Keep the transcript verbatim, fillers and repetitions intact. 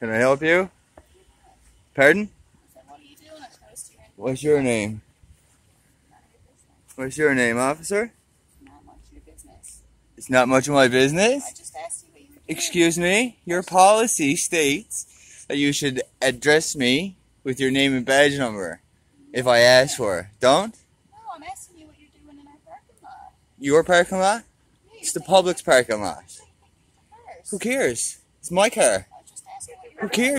Can I help you? Pardon? I said, what are you doing? I was close to you. What's your name? None of your business. What's your name, officer? Not much of your business. It's not much of my I business. just asked you what you were doing. Excuse me? Your policy states that you should address me with your name and badge number if I ask for it. Don't? No, I'm asking you what you're doing in our parking lot. Your parking lot? Yeah, It's the public's parking lot. Cars. Who cares? It's my car. I just asked you what you were Who doing. cares?